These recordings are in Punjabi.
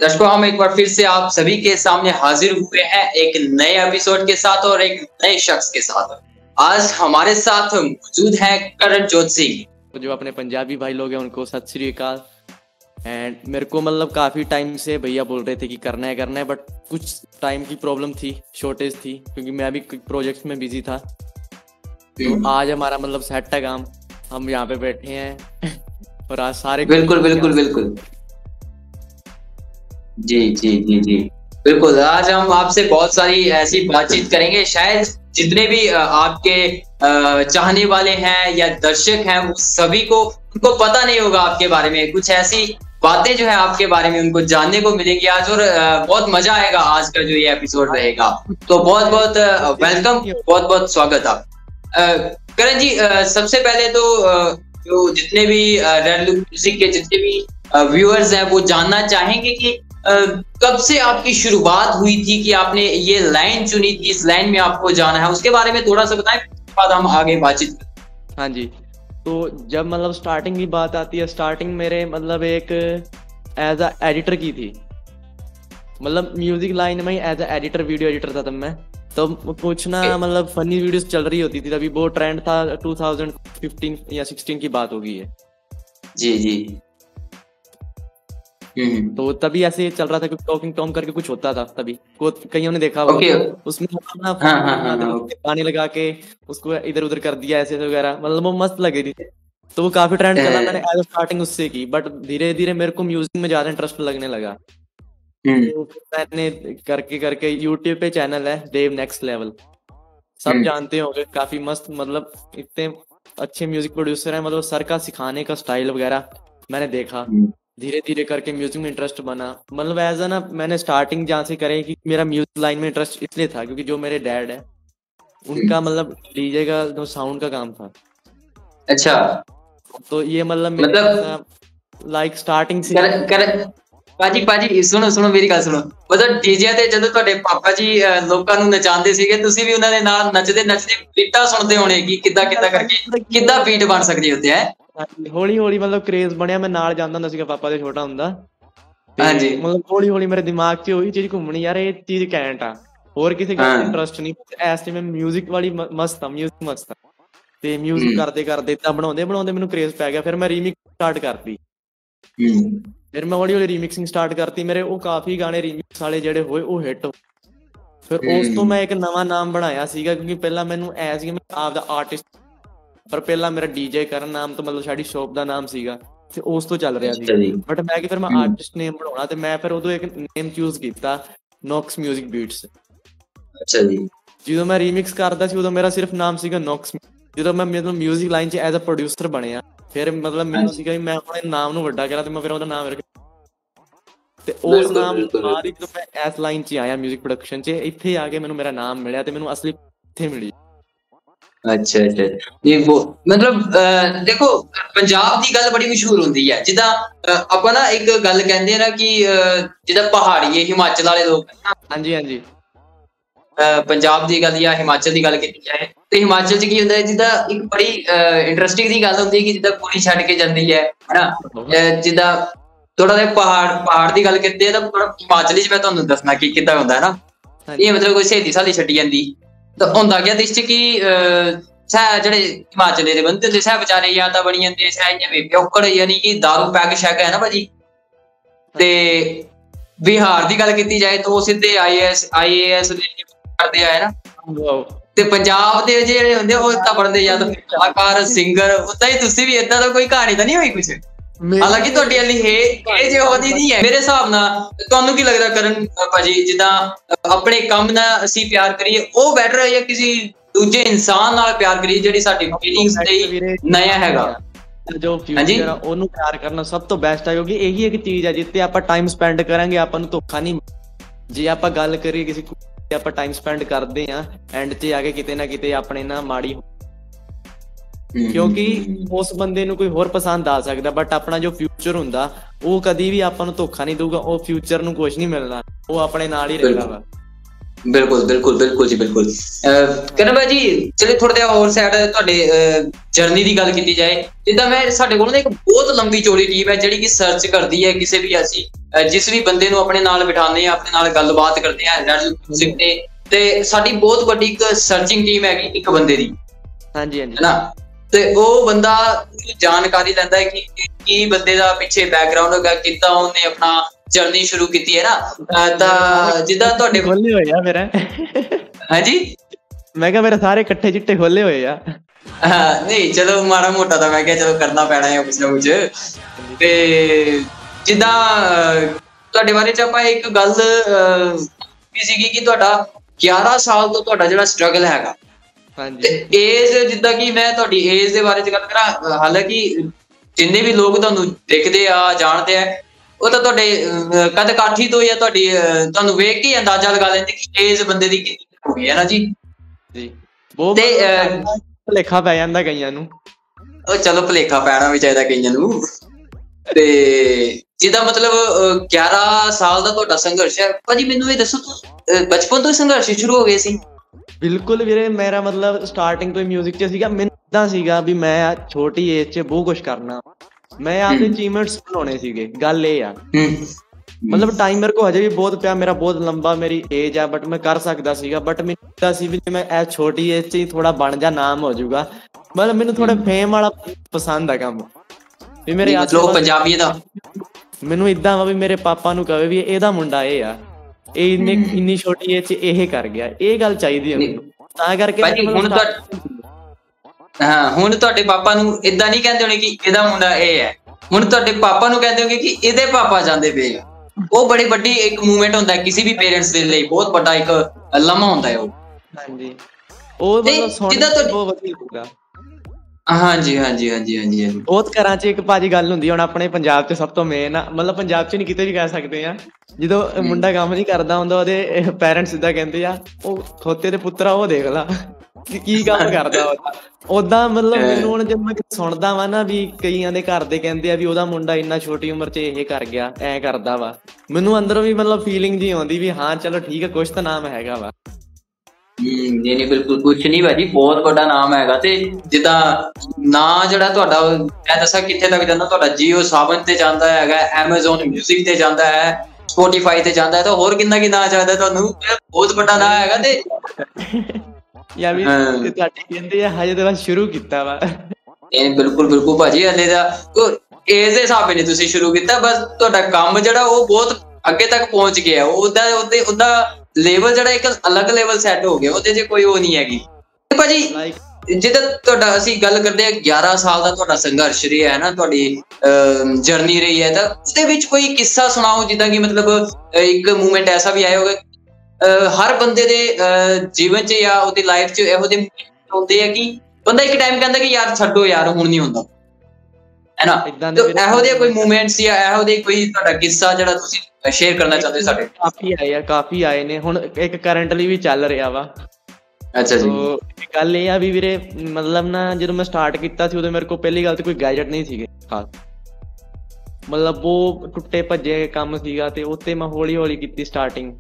दर्शकों, हम एक बार फिर से आप सभी के सामने हाजिर हुए हैं एक नए एपिसोड के साथ और एक नए शख्स के साथ। आज हमारे साथ मौजूद है करण जोत सिंह। तो जो अपने पंजाबी भाई लोग हैं उनको सत श्री अकाल। एंड मेरे को मतलब काफ़ी टाइम से भैया बोल रहे थे कि करना है, बट कुछ टाइम की प्रॉब्लम थी, शॉर्टेज थी, क्योंकि मैं अभी प्रोजेक्ट्स में बिजी था। तो आज हमारा मतलब सेट है काम, हम यहाँ पे बैठे हैं और आज सारे बिल्कुल बिल्कुल बिल्कुल जी जी जी जी बिल्कुल। आज हम आपसे बहुत सारी ऐसी बातचीत करेंगे, शायद जितने भी आपके चाहने वाले हैं या दर्शक हैं वो सभी को उनको पता नहीं होगा आपके बारे में। कुछ ऐसी बातें जो है आपके बारे में उनको जानने को मिलेगी आज, और बहुत मजा आएगा आज का जो ये एपिसोड रहेगा। तो बहुत बहुत वेलकम, बहुत बहुत स्वागत आप। करण जी, सबसे पहले तो जो जितने भी रेड लुक म्यूजिक के जितने भी व्यूअर्स हैं वो जानना चाहेंगे कि कब से आपकी शुरुआत हुई थी कि आपने ये लाइन चुनी थी, इस लाइन में आपको जाना है, उसके बारे में थोड़ा सा बताएं, उसके बाद हम आगे बातचीत करें। हाँ जी, तो जब मतलब स्टार्टिंग की बात आती है, स्टार्टिंग मेरे मतलब एक एज अ एडिटर की थी, मतलब म्यूजिक लाइन में ही as a editor, video editor था तब मैं। तो कुछ ना मतलब फनी वीडियोस चल रही होती थी तभी, वो ट्रेंड था 2015 या 16 की बात होगी है। जी जी। तो तभी ऐसे चल रहा था, क्योंकि टॉकिंग टॉम करके कुछ होता था तभी, कईयों ने देखा होगा। उसमें अपना पानी लगा के उसको इधर उधर कर दिया ऐसे वगैरह, मतलब वो मस्त लगी थी। तो वो काफी ट्रेंड चला, मैंने एज स्टार्टिंग उससे की, बट धीरे धीरे मेरे को म्यूजिक में ज्यादा इंटरेस्ट लगने लगा। तो मैंने करके करके यूट्यूब पे चैनल है देव नेक्स्ट लेवल, सब जानते होंगे, काफी मस्त, मतलब इतने अच्छे म्यूजिक प्रोड्यूसर है। मतलब सर का सिखाने का स्टाइल वगैरह मैंने देखा, धीरे धीरे करके म्यूजिक में इंटरेस्ट बना। मतलब एज ना मैंने स्टार्टिंग जहाँ से करे कि मेरा म्यूजिक लाइन में इंटरेस्ट इसलिए था क्योंकि जो मेरे डैड है उनका मतलब डीजे का जो साउंड का काम था। अच्छा, तो ये मतलब लाइक स्टार्टिंग से ਭਾਜੀ ਸੁਣੋ ਮੇਰੀ ਗੱਲ ਸੁਣੋ। ਮਤਲਬ ਡੀਜੇ ਤੇ ਜਦੋਂ ਤੁਹਾਡੇ ਪਾਪਾ ਜੀ ਲੋਕਾਂ ਨੂੰ ਨਚਾਉਂਦੇ ਸੀਗੇ, ਤੁਸੀਂ ਵੀ ਉਹਨਾਂ ਦੇ ਨਾਲ ਨੱਚਦੇ ਬੀਟਾਂ ਸੁਣਦੇ ਹੋਣੇ ਕਿ ਕਿੱਦਾਂ ਕਰਕੇ ਕਿੱਦਾਂ ਬੀਟ ਬਣ ਸਕਦੀ ਹੁੰਦੀ ਹੈ। ਹੌਲੀ ਹੌਲੀ ਮਤਲਬ ਕ੍ਰੇਜ਼ ਬਣਿਆ, ਮੈਂ ਨਾਲ ਜਾਂਦਾ ਹੁੰਦਾ ਸੀਗਾ ਪਾਪਾ ਦੇ ਛੋਟਾ ਹੁੰਦਾ। ਹਾਂਜੀ, ਮਤਲਬ ਹੌਲੀ ਹੌਲੀ ਮੇਰੇ ਦਿਮਾਗ 'ਚ ਉਹੀ ਚੀਜ਼ ਘੁੰਮਣੀ, ਯਾਰ ਇਹ ਚੀਜ਼ ਘੈਂਟ ਆ, ਹੋਰ ਕਿਸੇ ਗੱਲ 'ਚ ਇੰਟਰਸਟ ਨਹੀਂ। ਇਸ ਟਾਈਮ ਮਿਊਜ਼ਿਕ ਵਾਲੀ ਮਸਤ ਆ, ਮਿਊਜ਼ਿਕ ਮਸਤ ਆ। ਤੇ ਮਿਊਜ਼ਿਕ ਕਰਦੇ ਕਰਦੇ ਤਾਂ ਬਣਾਉਂਦੇ ਮੈਨੂੰ ਕ੍ਰੇਜ਼ ਪੈ ਗਿਆ। ਫਿਰ ਮੈਂ ਰੀਮਿਕਸ ਸਟਾਰਟ ਕਰਤੀ, ਫਿਰ ਮੈਂ ਹੌਲੀ ਹੌਲੀ ਰੀਮਿਕਸਿੰਗ ਸਟਾਰਟ ਕਰਤੀ। ਮੇਰੇ ਉਹ ਕਾਫੀ ਗਾਣੇ ਰੀਮਿਕਸ ਵਾਲੇ ਜਿਹੜੇ ਹੋਏ ਉਹ ਹਿੱਟ। ਫਿਰ ਉਸ ਤੋਂ ਮੈਂ ਇੱਕ ਨਵਾਂ ਨਾਮ ਬਣਾਇਆ ਸੀਗਾ, ਕਿਉਂਕਿ ਪਹਿਲਾਂ ਮੈਨੂੰ ਐ ਸੀ ਮੈਂ ਆਪਦਾ ਆਰਟਿਸਟ, ਪਰ ਪਹਿਲਾਂ ਮੇਰਾ ਡੀਜੇ ਕਰਨ ਨਾਮ ਤੋਂ ਮਤਲਬ ਸਾਡੀ ਸ਼ੌਪ ਦਾ ਨਾਮ ਸੀਗਾ ਤੇ ਉਸ ਤੋਂ ਚੱਲ ਰਿਹਾ ਸੀ। ਬਟ ਮੈਂ ਕਿ ਫਿਰ ਮੈਂ ਆਰਟਿਸਟ ਨੇਮ ਬਣਾਉਣਾ, ਤੇ ਮੈਂ ਫਿਰ ਉਦੋਂ ਇੱਕ ਨੇਮ ਚੂਜ਼ ਕੀਤਾ, ਨੌਕਸ ਮਿਊਜ਼ਿਕ ਬੀਟਸ। ਅੱਛਾ ਜੀ। ਜਦੋਂ ਮੈਂ ਰੀਮਿਕਸ ਕਰਦਾ ਸੀ ਉਦੋਂ ਮੇਰਾ ਸਿਰਫ ਨਾਮ ਸੀਗਾ ਨੌਕਸ। ਜਦੋਂ ਮੈਂ ਮਤਲਬ ਮਿਊਜ਼ਿਕ ਲਾਈਨ 'ਚ ਐਜ਼ ਅ ਪ੍ਰੋਡਿਊਸਰ ਬਣਿਆ, ਫਿਰ ਮਤਲਬ ਮੈਨੂੰ ਸੀਗਾ ਵੀ ਮੈਂ ਆਪਣੇ ਨਾਮ ਨੂੰ ਵੱਡਾ ਕਰਾਂ, ਤੇ ਮੈਂ ਫਿਰ ਉਹਦਾ ਨਾਮ ਰੱਖਿਆ। ਤੇ ਉਸ ਨਾਮ ਬਾਅਦ ਹੀ ਜਦੋਂ ਮੈਂ ਇਸ ਲਾਈਨ 'ਚ ਆਇਆ ਮਿਊਜ਼ਿਕ ਪ੍ਰੋਡਕਸ਼ਨ 'ਚ, ਇੱਥੇ ਆ ਕੇ ਮੈਨੂੰ ਮੇਰਾ ਨਾਮ ਮਿਲਿਆ ਤੇ ਮੈਨੂੰ ਅਸਲੀ ਇੱਥੇ ਮਿਲੀ। ਅੱਛਾ ਅੱਛਾ ਜੀ। ਮਤਲਬ ਦੇਖੋ, ਪੰਜਾਬ ਦੀ ਗੱਲ ਬੜੀ ਮਸ਼ਹੂਰ ਹੁੰਦੀ ਹੈ, ਜਿੱਦਾਂ ਆਪਾਂ ਨਾ ਇੱਕ ਗੱਲ ਕਹਿੰਦੇ ਆ ਨਾ ਕਿ ਜਿੱਦਾਂ ਪਹਾੜੀਏ ਹਿਮਾਚਲ ਵਾਲੇ ਲੋਕ। ਹਾਂਜੀ ਹਾਂਜੀ। ਪੰਜਾਬ ਦੀ ਗੱਲ ਜਾਂ ਹਿਮਾਚਲ ਦੀ ਗੱਲ ਕੀਤੀ ਜਾਏ ਤੇ ਹਿਮਾਚਲ 'ਚ ਕੀ ਹੁੰਦਾ ਹੈ, ਜਿੱਦਾਂ ਇੱਕ ਬੜੀ ਇੰਟਰਸਟਿੰਗ ਦੀ ਗੱਲ ਹੁੰਦੀ ਹੈ ਕਿ ਜਿੱਦਾਂ ਕੁੜੀ ਛੱਡ ਕੇ ਜਾਂਦੀ ਹੈ ਹਨਾ, ਜਿੱਦਾਂ ਥੋੜਾ ਜਿਹਾ ਪਹਾੜ ਦੀ ਗੱਲ ਕਰਦੇ ਆ ਤਾਂ ਹਿਮਾਚਲੀ 'ਚ ਮੈਂ ਤੁਹਾਨੂੰ ਦੱਸਣਾ ਕਿ ਕਿੱਦਾਂ ਹੁੰਦਾ ਹੈ ਨਾ। ਇਹ ਮਤਲਬ ਕੋਈ ਸਹੇਲੀ ਸਾਲੀ ਛੱਡੀ ਜਾਂਦੀ ਤਾਂ ਹੁੰਦਾ ਗਿਆ ਦਿਸ 'ਚ ਕਿ ਸਹਿ ਜਿਹੜੇ ਹਿਮਾਚਲੀ ਦੇ ਬੰਦੇ ਹੁੰਦੇ ਸਹਿ ਵਿਚਾਰੇ ਜਾਂ ਤਾਂ ਬਣੀ ਜਾਂਦੇ ਸਹਿ ਜਿਵੇਂ ਪਿਓਕੜ, ਯਾਨੀ ਕਿ ਦਾਰੂ ਪੈਗ ਸ਼ੈਗ ਹੈ ਨਾ ਭਾਜੀ। ਤੇ ਬਿਹਾਰ ਦੀ ਗੱਲ ਕੀਤੀ ਜਾਏ ਤਾਂ ਉਹ ਸਿੱਧੇ IAS ਕਰਦੇ ਆਏ ਨਾ, ਤੇ ਪੰਜਾਬ ਦੇ ਜਿਹੜੇ ਹੁੰਦੇ ਉਹ ਤਾਂ ਬਣਦੇ ਜਾਂ ਤਾਂ ਕਲਾਕਾਰ, ਸਿੰਗਰ। ਉਦਾਂ ਹੀ ਤੁਸੀਂ ਵੀ ਏਦਾਂ ਦਾ ਕੋਈ ਕਹਾਣੀ ਤਾਂ ਨਹੀਂ ਹੋਈ ਕੁਛ? ਹਾਲਾਂਕਿ ਤੁਹਾਡੀ ਵਾਲੀ ਇਹ ਜਿਹੋ ਜਿਹੀ ਨਹੀਂ ਹੈ ਮੇਰੇ ਹਿਸਾਬ ਨਾਲ। ਤੁਹਾਨੂੰ ਕੀ ਲੱਗਦਾ ਕਰਨ ਭਾਜੀ, ਜਿੱਦਾਂ ਆਪਣੇ ਕੰਮ ਨਾਲ ਅਸੀਂ ਪਿਆਰ ਕਰੀਏ ਉਹ ਬੈਟਰ ਹੈ ਜਾਂ ਕਿਸੇ ਦੂਜੇ ਇਨਸਾਨ ਨਾਲ ਪਿਆਰ ਕਰੀਏ ਜਿਹੜੀ ਸਾਡੀ ਫੀਲਿੰਗਸ ਲਈ ਨਇਆ ਹੈਗਾ? ਜੋ ਫਿਊਚਰ ਆ ਉਹਨੂੰ ਪਿਆਰ ਕਰਨਾ ਸਭ ਤੋਂ ਬੈਸਟ ਹੈ, ਕਿਉਂਕਿ ਇਹੀ ਇੱਕ ਚੀਜ਼ ਹੈ ਜਿੱਥੇ ਆਪਾਂ ਟਾਈਮ ਸਪੈਂਡ ਕਰਾਂਗੇ ਆਪਾਂ ਨੂੰ ਧੋਖਾ ਨਹੀਂ। ਜੇ ਆਪਾਂ ਗੱਲ ਕਰੀਏ ਕਿਸੇ ਆਪਾਂ ਟਾਈਮ ਸਪੈਂਡ ਕਰਦੇ ਆ, ਐਂਡ 'ਚ ਆ ਕੇ ਕਿਤੇ ਨਾ ਕਿਤੇ ਆਪਣੇ ਨਾਲ ਮਾੜੀ, ਕਿਉਂਕਿ ਉਸ ਬੰਦੇ ਨੂੰ ਕੋਈ ਹੋਰ ਪਸੰਦ ਆ ਸਕਦਾ, ਬਟ ਆਪਣਾ ਜੋ ਫਿਊਚਰ ਹੁੰਦਾ ਉਹ ਕਦੀ ਵੀ ਆਪਾਂ ਨੂੰ ਧੋਖਾ ਨਹੀਂ ਦਊਗਾ। ਉਹ ਫਿਊਚਰ ਨੂੰ ਕੁਛ ਨਹੀਂ ਮਿਲਣਾ, ਉਹ ਆਪਣੇ ਨਾਲ ਹੀ ਰਹੇਗਾ ਵਾ। ਬਿਲਕੁਲ ਬਿਲਕੁਲ ਬਿਲਕੁਲ ਜੀ ਬਿਲਕੁਲ। ਕਰਨ ਭਾਈ ਜੀ ਚਲੇ ਥੋੜਾ ਜਿਹਾ ਹੋਰ ਸਾਈਡ ਤੁਹਾਡੇ ਜਰਨੀ ਦੀ ਗੱਲ ਕੀਤੀ ਜਾਏ, ਜਿੱਦਾਂ ਮੈਂ ਸਾਡੇ ਕੋਲ ਨਾ ਇੱਕ ਬਹੁਤ ਲੰਬੀ ਚੌੜੀ ਟੀਮ ਹੈ ਜਿਹੜੀ ਕਿ ਸਰਚ ਕਰਦੀ ਹੈ ਕਿਸੇ ਵੀ ਅਸੀਂ ਜਿਸ ਵੀ ਬੰਦੇ ਨੂੰ ਆਪਣੇ ਨਾਲ ਬਿਠਾਉਂਦੇ ਹਾਂ, ਆਪਣੇ ਨਾਲ ਗੱਲਬਾਤ ਕਰਦੇ ਹਾਂ ਮਿਊਜ਼ਿਕ ਤੇ ਸਾਡੀ ਬਹੁਤ ਵੱਡੀ ਇੱਕ ਸਰਚਿੰਗ ਟੀਮ ਹੈਗੀ ਇੱਕ ਬੰਦੇ ਦੀ। ਹਾਂਜੀ ਹਾਂਜੀ। ਹੈਨਾ, ਤੇ ਉਹ ਬੰਦਾ ਜਾਣਕਾਰੀ ਲੈਂਦਾ ਹੈ ਕਿ ਕੀ ਬੰਦੇ ਦਾ ਪਿੱਛੇ ਬੈਕਗਰਾਉਂਡ ਹੈਗਾ, ਕਿੱਦਾਂ ਉਹਨੇ ਆਪਣਾ ਜਰਨੀ ਸ਼ੁਰੂ ਕੀਤੀ ਹੈ ਨਾ। ਤਾਂ ਜਿੱਦਾਂ ਤੁਹਾਡੇ ਖੋਲੇ ਹੋਏ ਆ ਮੇਰਾ। ਹਾਂਜੀ, ਮੈਂ ਕਿਹਾ ਮੇਰੇ ਸਾਰੇ ਇਕੱਠੇ ਚਿੱਟੇ ਖੋਲੇ ਹੋਏ ਆ। ਨਹੀਂ ਚਲੋ ਮਾੜਾ ਮੋਟਾ ਤਾਂ ਮੈਂ ਕਿਹਾ ਚਲੋ ਕਰਨਾ ਪੈਣਾ ਹੈ ਕੁਛ ਨਾ ਕੁਛ। ਤੇ ਜਿੱਦਾਂ ਤੁਹਾਡੇ ਬਾਰੇ ਚ ਆਪਾਂ ਇੱਕ ਗੱਲ ਕੀ ਸੀਗੀ ਕਿ ਤੁਹਾਡਾ 11 ਸਾਲ ਤੋਂ ਤੁਹਾਡਾ ਜਿਹੜਾ ਸਟਰਗਲ ਹੈਗਾ, ਤੇ ਏਜ ਜਿੱਦਾਂ ਕਿ ਮੈਂ ਤੁਹਾਡੀ ਏਜ ਦੇ ਬਾਰੇ ਚ ਗੱਲ ਕਰਾਂ, ਹਾਲਾਂਕਿ ਜਿੰਨੇ ਵੀ ਲੋਕ ਤੁਹਾਨੂੰ ਦੇਖਦੇ ਆ ਜਾਣਦੇ ਆ ਉਹ ਤਾਂ ਤੁਹਾਡੇ ਕਦ ਕਾਠੀ ਤੋਂ ਜਾਂ ਤੁਹਾਡੀ ਤੁਹਾਨੂੰ ਵੇਖ ਕੇ ਅੰਦਾਜ਼ਾ ਲਗਾ ਲੈਂਦੇ ਕਿ ਏਜ ਬੰਦੇ ਦੀ ਕਿੰਨੀ ਹੋ ਗਈ ਹੈ ਨਾ ਜੀ। ਤੇ ਭੁਲੇਖਾ ਪੈ ਜਾਂਦਾ ਕਈਆਂ ਨੂੰ। ਉਹ ਚਲੋ ਭੁਲੇਖਾ ਪੈਣਾ ਵੀ ਚਾਹੀਦਾ ਕਈਆਂ ਨੂੰ। ਤੇ ਜਿੱਦਾਂ ਮਤਲਬ 11 ਸਾਲ ਦਾ ਤੁਹਾਡਾ ਸੰਘਰਸ਼ ਹੈ ਭਾਜੀ, ਮੈਨੂੰ ਇਹ ਦੱਸੋ ਬਚਪਨ ਤੋਂ ਹੀ ਸੰਘਰਸ਼ ਸ਼ੁਰੂ ਹੋ ਗਏ ਸੀ? ਬਿਲਕੁਲ ਵੀਰੇ, ਮੇਰਾ ਮਤਲਬ ਸਟਾਰਟਿੰਗ ਤੋਂ ਹੀ ਮਿਊਜ਼ਿਕ 'ਚ ਸੀਗਾ। ਮੈਨੂੰ ਇੱਦਾਂ ਸੀਗਾ ਵੀ ਮੈਂ ਛੋਟੀ ਏਜ 'ਚ ਬਹੁਤ ਕੁਛ ਕਰਨਾ, ਮੈਂ ਆਪਦੇ ਅਚੀਵਮੈਂਟਸ ਬਣਾਉਣੇ ਸੀਗੇ। ਗੱਲ ਇਹ ਆ ਮਤਲਬ ਟਾਈਮ ਮੇਰੇ ਕੋਲ ਹਜੇ ਵੀ ਬਹੁਤ ਪਿਆ, ਮੇਰਾ ਬਹੁਤ ਲੰਬਾ ਮੇਰੀ ਏਜ ਆ, ਬਟ ਮੈਂ ਕਰ ਸਕਦਾ ਸੀਗਾ। ਬਟ ਮੈਨੂੰ ਇੱਦਾਂ ਸੀ ਵੀ ਮੈਂ ਇਹ ਛੋਟੀ ਏਜ 'ਚ ਹੀ ਥੋੜਾ ਬਣ ਜਾ, ਨਾਮ ਹੋ ਜਾਊਗਾ। ਮਤਲਬ ਮੈਨੂੰ ਥੋੜਾ ਫੇਮ ਵਾਲਾ ਪਸੰਦ ਆ ਕੰਮ ਵੀ ਮੇਰੇ ਪੰਜਾਬੀ ਦਾ। ਮੈਨੂੰ ਇੱਦਾਂ ਵਾ ਵੀ ਮੇਰੇ ਪਾਪਾ ਨੂੰ ਕਹੇ ਵੀ ਇਹਦਾ ਮੁੰਡਾ ਇਹ ਆ, ਇਹ ਇੰਨੀ ਛੋਟੀ ਏਜ 'ਚ ਇਹ ਕਰ ਗਿਆ, ਇਹ ਗੱਲ ਚਾਹੀਦੀ ਹੈ ਮੈਨੂੰ। ਤਾਂ ਕਰਕੇ ਹੁਣ ਤੁਹਾਡੇ ਪਾਪਾ ਨੂੰ ਏਦਾਂ ਨਹੀਂ ਕਹਿੰਦੇ ਹੋਣੇ ਕਿ ਇਹਦਾ ਮੁੰਡਾ ਇਹ ਹੈ, ਹੁਣ ਤੁਹਾਡੇ ਪਾਪਾ ਨੂੰ ਕਹਿੰਦੇ ਹੋਗੇ ਕਿ ਇਹਦੇ ਪਾਪਾ ਜਾਂਦੇ ਪਏ ਆ। ਉਹ ਬੜੀ ਵੱਡੀ ਇੱਕ ਮੂਵਮੈਂਟ ਹੁੰਦਾ ਹੈ ਕਿਸੇ ਵੀ ਪੇਰੈਂਟਸ ਦੇ ਲਈ, ਬਹੁਤ ਵੱਡਾ ਇੱਕ ਲਮਾ ਹੁੰਦਾ ਹੈ ਉਹ। ਹਾਂਜੀ, ਉਹ ਜਿੱਦਾਂ ਬਹੁਤ ਵਧੀਆ ਲੱਗਦਾ। ਹਾਂਜੀ ਹਾਂਜੀ ਹਾਂਜੀ ਹਾਂਜੀ ਹਾਂਜੀ। ਬਹੁਤ ਘਰਾਂ 'ਚ ਇੱਕ ਭਾਜੀ ਗੱਲ ਹੁੰਦੀ, ਹੁਣ ਆਪਣੇ ਪੰਜਾਬ 'ਚ ਸਭ ਤੋਂ ਮੇਨ ਆ, ਮਤਲਬ ਪੰਜਾਬ 'ਚ ਨਹੀਂ ਕਿਤੇ ਵੀ ਕਹਿ ਸਕਦੇ ਆ, ਜਦੋਂ ਮੁੰਡਾ ਕੰਮ ਨਹੀਂ ਕਰਦਾ ਹੁੰਦਾ ਉਹਦੇ ਪੇਰੈਂਟਸ ਸਿੱਧਾ ਕਹਿੰਦੇ ਆ ਉਹ ਖੋਤੇ ਦੇ ਪੁੱਤਰਾ ਉਹ ਦੇਖ ਲਾ ਕੀ ਕੰਮ ਕਰਦਾ। ਓਦਾਂ ਮਤਲਬ ਮੈਨੂੰ ਹੁਣ ਜਦ ਮੈਂ ਸੁਣਦਾ ਵਾ ਨਾ ਵੀ ਕਈਆਂ ਦੇ ਘਰ ਦੇ ਕਹਿੰਦੇ ਆ ਵੀ ਉਹਦਾ ਮੁੰਡਾ ਇੰਨਾ ਛੋਟੀ ਉਮਰ 'ਚ ਇਹ ਕਰ ਗਿਆ, ਐ ਕਰਦਾ ਵਾ, ਮੈਨੂੰ ਅੰਦਰੋਂ ਵੀ ਮਤਲਬ ਫੀਲਿੰਗ ਜੀ ਆਉਂਦੀ ਵੀ ਹਾਂ ਚਲੋ ਠੀਕ ਹੈ, ਕੁਛ ਤਾਂ ਨਾਮ ਹੈਗਾ ਵਾ। ਨਹੀਂ ਬਿਲਕੁਲ ਕੁਛ ਨਹੀਂ ਭਾਜੀ, ਬਹੁਤ ਵੱਡਾ ਨਾਮ ਹੈਗਾ। ਤੇ ਜਿੱਦਾਂ ਨਾਂ ਜਿਹੜਾ ਤੁਹਾਡਾ ਮੈਂ ਦੱਸਾਂ ਕਿੱਥੇ ਤੱਕ ਜਾਂਦਾ, ਤੁਹਾਡਾ ਜੀਓ ਸਾਵਨ ਤੇ ਜਾਂਦਾ ਹੈਗਾ, ਐਮਾਜ਼ੋਨ ਮਿਊਜ਼ਿਕ ਤੇ ਜਾਂਦਾ ਹੈ, ਸਪੋਟੀਫਾਈ ਤੇ ਜਾਂਦਾ ਹੈ, ਤਾਂ ਹੋਰ ਕਿੰਨਾ ਕੀ ਨਾਂ ਚਾਹੀਦਾ ਤੁਹਾਨੂੰ, ਬਹੁਤ ਵੱਡਾ ਨਾਂ ਹੈਗਾ। ਤੇ ਯਾ ਵੀ ਤੁਹਾਡੇ ਕਹਿੰਦੇ ਆ ਹਜੇ ਤਾਂ ਬਸ ਸ਼ੁਰੂ ਕੀਤਾ ਵਾ। ਬਿਲਕੁਲ ਬਿਲਕੁਲ ਭਾਜੀ, ਹਲੇ ਦਾ ਏਜ ਦੇ ਹਿਸਾਬ ਨਾਲ ਤੁਸੀਂ ਸ਼ੁਰੂ ਕੀਤਾ, ਬਸ ਤੁਹਾਡਾ ਕੰਮ ਜਿਹੜਾ ਉਹ ਬਹੁਤ ਅੱਗੇ ਤੱਕ ਪਹੁੰਚ ਗਿਆ। ਉਹਦਾ ਲੈਵਲ ਜਿਹੜਾ ਇੱਕ ਅਲੱਗ ਲੈਵਲ ਸੈੱਟ ਹੋ ਗਿਆ, ਉਹਦੇ 'ਚ ਕੋਈ ਉਹ ਨਹੀਂ ਹੈਗੀ। ਭਾਜੀ ਜਿੱਦਾਂ ਤੁਹਾਡਾ ਅਸੀਂ ਗੱਲ ਕਰਦੇ ਹਾਂ 11 ਸਾਲ ਦਾ ਤੁਹਾਡਾ ਸੰਘਰਸ਼ ਰਿਹਾ ਹੈ ਨਾ, ਤੁਹਾਡੀ ਜਰਨੀ ਰਹੀ ਹੈ, ਤਾਂ ਉਹਦੇ ਵਿੱਚ ਕੋਈ ਕਿੱਸਾ ਸੁਣਾਓ ਜਿੱਦਾਂ ਕਿ ਮਤਲਬ ਇੱਕ ਮੂਮੈਂਟ ਐਸਾ ਵੀ ਆਇਆ ਹੋਗਾ ਹਰ ਬੰਦੇ ਦੇ ਜੀਵਨ 'ਚ ਜਾਂ ਉਹਦੀ ਲਾਈਫ 'ਚ ਇਹੋ ਜਿਹੇ ਹੁੰਦੇ ਆ ਕਿ ਬੰਦਾ ਇੱਕ ਟਾਈਮ ਕਹਿੰਦਾ ਕਿ ਯਾਰ ਛੱਡੋ ਯਾਰ ਹੁਣ ਨਹੀਂ ਹੁੰਦਾ, ਹੈ ਨਾ। ਇਹੋ ਜਿਹੇ ਕੋਈ ਮੂਮੈਂਟਸ ਜਾਂ ਇਹੋ ਜਿਹੇ ਕੋਈ ਤੁਹਾਡਾ ਕਿੱਸਾ ਜਿਹੜਾ ਤੁਸੀਂ ਸ਼ੇਅਰ ਕਰਨਾ ਚਾਹੁੰਦੇ ਸਾਡੇ? ਕਾਫੀ ਆਏ ਨੇ, ਹੁਣ ਇੱਕ ਕਰੰਟਲੀ ਵੀ ਚੱਲ ਰਿਹਾ ਵਾ। ਅੱਛਾ ਜੀ। ਗੱਲ ਇਹ ਆ ਵੀ ਵੀਰੇ ਮਤਲਬ ਨਾ ਜਦੋਂ ਮੈਂ ਸਟਾਰਟ ਕੀਤਾ ਸੀ ਉਦੋਂ ਮੇਰੇ ਕੋਲ ਪਹਿਲੀ ਗੱਲ ਤੇ ਕੋਈ ਗੈਜਟ ਨਹੀਂ ਸੀਗੇ ਖਾਸ, ਮਤਲਬ ਉਹ ਟੁੱਟੇ ਭੱਜੇ ਕੰਮ ਸੀਗਾ, ਤੇ ਉੱਤੇ ਮੈਂ ਹੌਲੀ ਹੌਲੀ ਕੀਤੀ ਸਟਾਰਟਿੰਗ।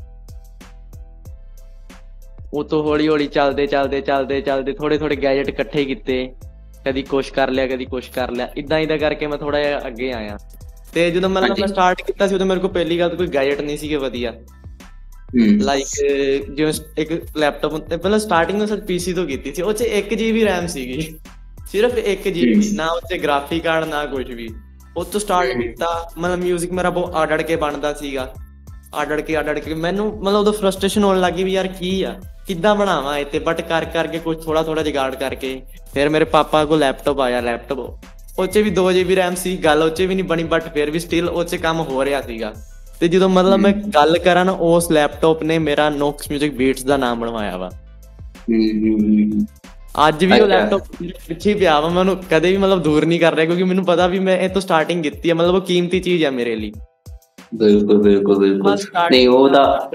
ਉਹ ਤੋਂ ਹੌਲੀ ਹੌਲੀ ਚੱਲਦੇ ਥੋੜੇ ਥੋੜੇ ਗੈਜਟ ਇਕੱਠੇ ਕੀਤੇ, ਕਦੀ ਕੁਛ ਕਰ ਲਿਆ ਕਦੀ ਕੁਛ ਕਰ ਲਿਆ, ਏਦਾਂ ਕਰਕੇ ਮੈਂ ਥੋੜਾ ਜਿਹਾ ਅੱਗੇ ਆਇਆ। ਤੇ ਜਦੋਂ ਮੈਂ ਸਟਾਰਟ ਕੀਤਾ ਸੀ ਉਦੋਂ ਮੇਰੇ ਕੋਲ ਪਹਿਲੀ ਗੱਲ ਤਾਂ ਕੋਈ ਗੈਜਟ ਨਹੀਂ ਸੀਗੇ ਵਧੀਆ, ਲਾਈਕ ਜਿਵੇਂ ਇੱਕ ਲੈਪਟਾਪ ਮਤਲਬ ਸਟਾਰਟਿੰਗ ਸਿਰਫ ਪੀਸੀ ਤੋਂ ਕੀਤੀ ਸੀ, ਉਹ 'ਚ 1 GB RAM ਸੀਗੀ, ਸਿਰਫ 1 GB, ਨਾ ਉਹ 'ਚ ਗ੍ਰਾਫਿਕ ਕਾਰਡ ਨਾ ਕੁਛ ਵੀ। ਉਹ ਤੋਂ ਸਟਾਰਟ ਕੀਤਾ, ਮਤਲਬ ਮਿਊਜ਼ਿਕ ਮੇਰਾ ਬਹੁਤ ਅੜ ਕੇ ਬਣਦਾ ਸੀਗਾ, ਅੜ ਕੇ ਮੈਨੂੰ ਮਤਲਬ ਉਦੋਂ ਫਰਸਟ੍ਰੇਸ਼ਨ ਹੋਣ ਲੱਗ ਗਈ ਵੀ ਯਾਰ ਕੀ ਆ ਕਿੱਦਾਂ ਬਣਾਵਾਂ ਇਹ ਤੇ, ਬਟ ਕਰਕੇ ਕੁਛ ਥੋੜਾ ਜੁਗਾੜ ਕਰਕੇ ਫਿਰ ਮੇਰੇ ਪਾਪਾ ਕੋਲ ਲੈਪਟਾਪ ਆਇਆ। ਲੈਪਟਾਪ ਉਹ 'ਚ ਵੀ 2 GB RAM ਸੀ, ਗੱਲ ਉਹ 'ਚ ਵੀ ਨਹੀਂ ਬਣੀ, ਬਟ ਫਿਰ ਵੀ ਸਟਿਲ ਉਹ 'ਚ ਕੰਮ ਹੋ ਰਿਹਾ ਸੀਗਾ। ਤੇ ਜਦੋਂ ਮਤਲਬ ਮੈਂ ਗੱਲ ਕਰਾਂ ਨਾ, ਉਸ ਲੈਪਟਾਪ ਨੇ ਮੇਰਾ ਨੋਕਸ ਮਿਊਜ਼ਿਕ ਬੀਟਸ ਦਾ ਨਾਮ ਬਣਵਾਇਆ ਵਾ। ਅੱਜ ਵੀ ਉਹ ਲੈਪਟਾਪ ਪਿੱਛੇ ਪਿਆ ਵਾ, ਮੈਂ ਉਹਨੂੰ ਕਦੇ ਵੀ ਮਤਲਬ ਦੂਰ ਨਹੀਂ ਕਰ ਰਿਹਾ, ਕਿਉਂਕਿ ਮੈਨੂੰ ਪਤਾ ਵੀ ਮੈਂ ਇਹ ਤੋਂ ਸਟਾਰਟਿੰਗ ਕੀਤੀ ਹੈ, ਮਤਲਬ ਉਹ ਕੀਮਤੀ ਚੀਜ਼ ਹੈ ਮੇਰੇ ਲਈ। ਬਿਲਕੁਲ ਨਹੀਂ ਉਹ ਤਾਂ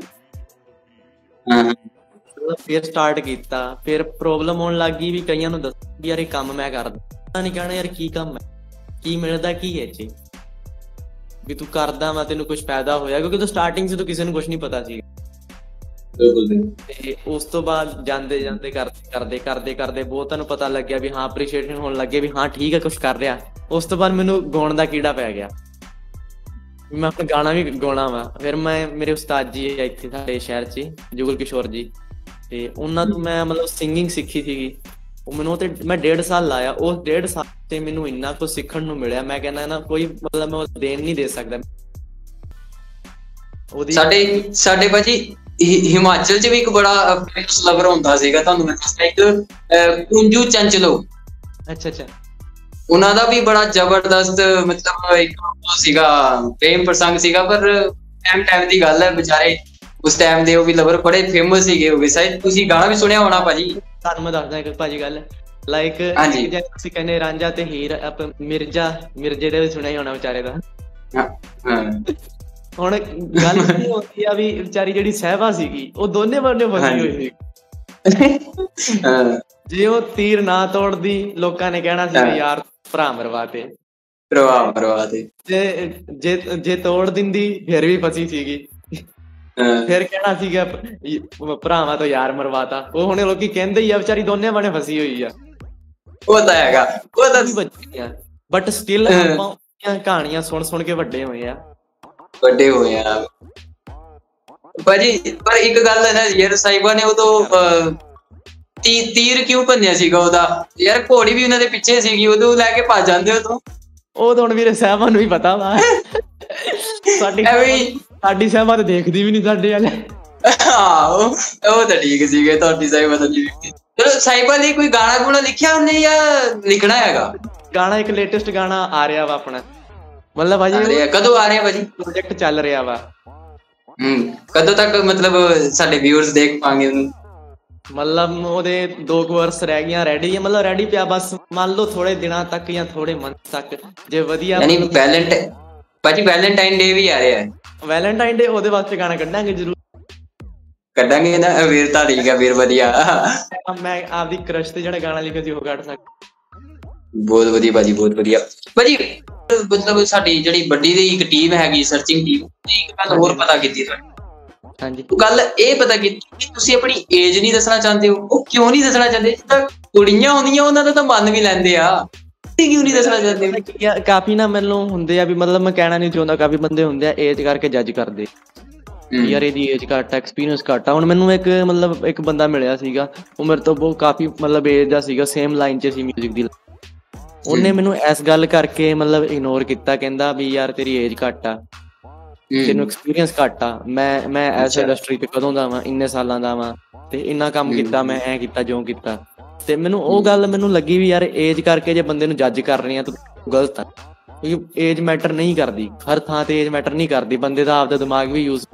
ਫਿਰ ਸਟਾਰਟ ਕੀਤਾ, ਫਿਰ ਪ੍ਰੋਬਲਮ ਹੋਣ ਲੱਗ ਗਈ ਵੀ ਕਈਆਂ ਨੂੰ ਦੱਸ ਵੀ ਯਾਰ ਇਹ ਕੰਮ ਮੈਂ ਕਰਦਾ, ਨਹੀਂ ਕਹਿਣਾ ਯਾਰ ਕੀ ਕੰਮ ਹੈ, ਕੀ ਮਿਲਦਾ ਕੀ ਹੈ ਜੀ, ਵੀ ਤੂੰ ਕਰਦਾ ਵਾ ਤੈਨੂੰ ਕੁਛ ਫਾਇਦਾ ਹੋਇਆ, ਕਿਉਂਕਿ ਤੂੰ ਸਟਾਰਟਿੰਗ 'ਚ ਤਾਂ ਕਿਸੇ ਨੂੰ ਕੁਛ ਨਹੀਂ ਪਤਾ ਸੀ। ਬਿਲਕੁਲ ਬਿਲਕੁਲ। ਤੇ ਉਸ ਤੋਂ ਬਾਅਦ ਜਾਂਦੇ ਜਾਂਦੇ ਕਰਦੇ ਬਹੁਤ ਤੁਹਾਨੂੰ ਪਤਾ ਲੱਗਿਆ ਵੀ ਹਾਂ ਅਪਰੀਸ਼ੀਏਸ਼ਨ ਹੋਣ ਲੱਗੇ ਵੀ ਹਾਂ ਠੀਕ ਹੈ ਕੁਛ ਕਰ ਰਿਹਾ। ਉਸ ਤੋਂ ਬਾਅਦ ਮੈਨੂੰ ਗਾਉਣ ਦਾ ਕੀੜਾ ਪੈ ਗਿਆ, ਮੈਂ ਆਪਣਾ ਗਾਣਾ ਵੀ ਗਾਉਣਾ ਵਾ। ਫਿਰ ਮੈਂ ਮੇਰੇ ਉਸਤਾਦ ਜੀ ਆ ਇੱਥੇ ਸਾਡੇ ਸ਼ਹਿਰ 'ਚ ਜੁਗਲ ਕਿਸ਼ੋਰ ਜੀ, ਤੇ ਉਹਨਾਂ ਤੋਂ ਮੈਂ ਮਤਲਬ ਸਿੰਗਿੰਗ ਸਿੱਖੀ ਸੀਗੀ। ਉਹ ਮੈਨੂੰ ਤੇ ਮੈਂ 1.5 ਸਾਲ ਲਾਇਆ, ਉਸ 1.5 ਸਾਲ ਤੇ ਮੈਨੂੰ ਇੰਨਾ ਕੁਛ ਸਿੱਖਣ ਨੂੰ ਮਿਲਿਆ, ਮੈਂ ਕਹਿੰਦਾ ਨਾ ਕੋਈ ਮਤਲਬ ਮੈਂ ਦੇਣ ਨਹੀਂ ਦੇ ਸਕਦਾ। ਸਾਡੇ ਭਾਜੀ ਹਿਮਾਚਲ 'ਚ ਵੀ ਇੱਕ ਬੜਾ ਫੇਮਸ ਲਵਰ ਹੁੰਦਾ ਸੀਗਾ, ਤੁਹਾਨੂੰ ਮੈਂ ਦੱਸਦਾ, ਇੱਕ ਕੁੰਜੂ ਚੰਚਲੋ। ਅੱਛਾ ਅੱਛਾ। ਉਹਨਾਂ ਦਾ ਵੀ ਬੜਾ ਜ਼ਬਰਦਸਤ ਮਤਲਬ ਇੱਕ ਸੀਗਾ, ਫੇਮ ਪ੍ਰਸੰਗ ਸੀਗਾ। ਪਰ ਟਾਈਮ ਦੀ ਗੱਲ ਹੈ, ਵਿਚਾਰੇ ਉਸ ਟਾਈਮ ਦੇ ਉਹ ਵੀ ਲਵਰ ਬੜੇ ਫੇਮਸ ਸੀਗੇ ਹੋ ਗਏ। ਸ਼ਾਇਦ ਤੁਸੀਂ ਗਾਣਾ ਵੀ ਸੁਣਿਆ ਹੋਣਾ ਭਾਜੀ। ਤੁਹਾਨੂੰ ਮੈਂ ਦੱਸਦਾ ਇੱਕ ਭਾਜੀ ਗੱਲ, ਲਾਈਕ ਜੇ ਤੁਸੀਂ ਕਹਿੰਦੇ ਰਾਂਝਾ ਤੇ ਹੀਰ, ਮਿਰਜੇ ਦੇ ਵੀ ਸੁਣਿਆ ਹੀ ਹੋਣਾ ਵਿਚਾਰੇ ਦਾ। ਹੁਣ ਗੱਲ ਕੀ ਹੁੰਦੀ ਆ ਵੀ ਵਿਚਾਰੀ ਜਿਹੜੀ ਸਾਹਿਬਾ ਸੀਗੀ ਉਹ ਦੋਨੇ ਬੰਨੇ ਫਸੀ ਹੋਈ ਸੀ। ਜੇ ਉਹ ਤੀਰ ਨਾ ਤੋੜਦੀ ਲੋਕਾਂ ਨੇ ਕਹਿਣਾ ਸੀ ਯਾਰ ਭਰਾ ਮਰਵਾ ਤੇ, ਜੇ ਤੋੜ ਦਿੰਦੀ ਫਿਰ ਵੀ ਫਸੀ ਸੀਗੀ, ਫਿਰ ਕਹਿਣਾ ਸੀਗਾ ਭਰਾਵਾਂ ਤੋਂ ਯਾਰ ਮਰਵਾਤਾ। ਉਹ ਹੁਣ ਲੋਕੀ ਕਹਿੰਦੇ ਹੀ ਆ ਵਿਚਾਰੀ ਦੋਨੇ ਬਣੇ ਫਸੀ ਹੋਈ ਆ। ਉਹ ਤਾਂ ਹੈਗਾ, ਉਹ ਤਾਂ ਬਟ ਸਟਿਲ ਆਪਾਂ ਕਹਾਣੀਆਂ ਸੁਣ ਕੇ ਵੱਡੇ ਹੋਏ ਆ ਭਾਜੀ। ਪਰ ਇੱਕ ਗੱਲ ਹੈ ਨਾ ਯਾਰ, ਸਾਹਿਬਾ ਨੇ ਉਦੋਂ ਤੀਰ ਕਿਉਂ ਭੰਨਿਆ ਸੀਗਾ ਉਹਦਾ? ਯਾਰ ਘੋੜੀ ਵੀ ਉਹਨਾਂ ਦੇ ਪਿੱਛੇ ਸੀਗੀ, ਉਦੋਂ ਲੈ ਕੇ ਭੱਜ ਜਾਂਦੇ ਉਦੋਂ। ਉਹ ਤਾਂ ਹੁਣ ਵੀਰੇ ਸਾਹਿਬਾਂ ਨੂੰ ਵੀ ਪਤਾ ਵਾ, ਸਾਡੀ ਸਾਹਿਬਾਂ ਤੇ ਦੇਖਦੀ ਵੀ ਨੀ ਸਾਡੇ ਵਾਲੇ। ਉਹ ਤਾਂ ਠੀਕ ਸੀਗੇ, ਤੁਹਾਡੀ ਸਾਹਿਬਾਂ ਤਾਂ ਠੀਕ। ਚਲੋ ਸਾਹਿਬਾਂ ਲਈ ਕੋਈ ਗਾਣਾ ਗੁਣਾ ਲਿਖਿਆ ਉਹਨੇ ਜਾਂ ਲਿਖਣਾ ਹੈਗਾ? ਗਾਣਾ ਇੱਕ ਲੇਟੈਸਟ ਗਾਣਾ ਆ ਰਿਹਾ ਵਾ ਆਪਣਾ, ਮਤਲਬ ਭਾਜੀ ਕਦੋਂ ਆ ਰਿਹਾ ਭਾਜੀ? ਪ੍ਰੋਜੈਕਟ ਚੱਲ ਰਿਹਾ ਵਾ। ਕਦੋਂ ਤੱਕ ਮਤਲਬ ਸਾਡੇ ਵਿਊਅਰਸ ਦੇਖ ਪਾਂਗੇ ਉਹਨੂੰ? ਮਤਲਬ ਉਹਦੇ 2 ਵਰਸ ਰਹਿ ਗਈਆਂ, ਰੈਡੀ ਹੈ, ਮਤਲਬ ਰੈਡੀ ਪਿਆ, ਬਸ ਮੰਨ ਲਓ ਥੋੜੇ ਦਿਨਾਂ ਤੱਕ ਜਾਂ ਥੋੜੇ ਮੰਥ ਤੱਕ ਜੇ ਵਧੀਆ। ਭਾਜੀ ਵੈਲੈਂਟਾਈਨ ਡੇ ਵੀ ਆ ਰਿਹਾ ਹੈ। ਵੈਲੈਂਟਾਈਨ ਡੇ ਉਹਦੇ ਵਾਸਤੇ ਗਾਣਾ ਕੱਢਾਂਗੇ, ਜ਼ਰੂਰ ਕੱਢਾਂਗੇ ਨਾ ਵੀਰ। ਤਾਂ ਠੀਕ ਹੈ ਵੀਰ, ਵਧੀਆ। ਮੈਂ ਆਪਦੀ ਕ੍ਰਸ਼ ਤੇ ਜਿਹੜਾ ਗਾਣਾ ਲਿਖਿਆ ਸੀ ਉਹ ਕੱਢ ਸਕਦਾ। ਬਹੁਤ ਵਧੀਆ ਭਾਜੀ, ਬਹੁਤ ਵਧੀਆ ਭਾਜੀ। ਮਤਲਬ ਸਾਡੀ ਜਿਹੜੀ ਵੱਡੀ ਦੀ ਇੱਕ ਟੀਮ ਹੈਗੀ ਸਰਚਿੰਗ ਟੀਮ, ਇੱਕ ਗੱਲ ਹੋਰ ਪਤਾ ਕੀਤੀ ਤੁਹਾਡੀ। ਹਾਂਜੀ, ਗੱਲ ਇਹ ਪਤਾ ਕੀਤੀ ਕਿ ਤੁਸੀਂ ਆਪਣੀ ਏਜ ਨਹੀਂ ਦੱਸਣਾ ਚਾਹੁੰਦੇ ਹੋ। ਉਹ ਕਿਉਂ ਨਹੀਂ ਦੱਸਣਾ ਚਾਹੁੰਦੇ? ਜਿੱਦਾਂ ਕੁੜੀਆਂ ਹੁੰਦੀਆਂ ਉਹਨਾਂ ਦਾ ਤਾਂ ਮੰਨ ਵੀ ਲੈਂਦੇ ਆ, ਕਿਉਂ ਨਹੀਂ ਦੱਸਣਾ ਚਾਹੁੰਦੇ? ਕਾਫੀ ਨਾ ਮੈਨੂੰ ਹੁੰਦੇ ਆ ਵੀ ਮਤਲਬ ਮੈਂ ਕਹਿਣਾ ਨਹੀਂ ਚਾਹੁੰਦਾ, ਕਾਫੀ ਬੰਦੇ ਹੁੰਦੇ ਆ ਏਜ ਕਰਕੇ ਜੱਜ ਕਰਦੇ ਯਾਰ ਇਹਦੀ ਏਜ ਘੱਟ ਆ, ਐਕਸਪੀਰੀਅੰਸ ਘੱਟ ਆ। ਹੁਣ ਮੈਨੂੰ ਇੱਕ ਬੰਦਾ ਮਿਲਿਆ ਸੀਗਾ, ਉਹ ਮੇਰੇ ਤੋਂ ਬਹੁਤ ਕਾਫੀ ਮਤਲਬ ਏਜ ਦਾ ਸੀਗਾ, ਸੇਮ ਲਾਈਨ 'ਚ ਸੀ ਮਿਊਜ਼ਿਕ ਦੀ। ਉਹਨੇ ਮੈਨੂੰ ਇਸ ਗੱਲ ਕਰਕੇ ਮਤਲਬ ਇਗਨੋਰ ਕੀਤਾ, ਕਹਿੰਦਾ ਵੀ ਯਾਰ ਤੇਰੀ ਏਜ ਘੱਟ ਆ, ਤੈਨੂੰ ਐਕਸਪੀਰੀਅੰਸ ਘੱਟ ਆ। ਮੈਂ ਐਸ ਇੰਡਸਟਰੀ ਤੇ ਕਦੋਂ ਦਾ ਵਾਂ, ਇੰਨੇ ਸਾਲਾਂ ਦਾ ਵਾਂ, ਤੇ ਇੰਨਾ ਕੰਮ ਕੀਤਾ ਮੈਂ, ਐ ਕੀਤਾ ਜੋ ਕੀਤਾ। ਤੇ ਮੈਨੂੰ ਉਹ ਗੱਲ ਮੈਨੂੰ ਲੱਗੀ ਵੀ ਯਾਰ ਏਜ ਕਰਕੇ ਜੇ ਬੰਦੇ ਨੂੰ ਜੱਜ ਕਰ ਰਹੇ ਆ ਤਾਂ ਗਲਤ ਆ, ਕਿਉਂਕਿ ਏਜ ਮੈਟਰ ਨਹੀਂ ਕਰਦੀ। ਹਰ ਥਾਂ ਤੇ ਏਜ ਮੈਟਰ ਨਹੀਂ ਕਰਦੀ, ਬੰਦੇ ਦਾ ਆਪਦਾ ਦਿਮਾਗ ਵੀ ਯੂਜ਼।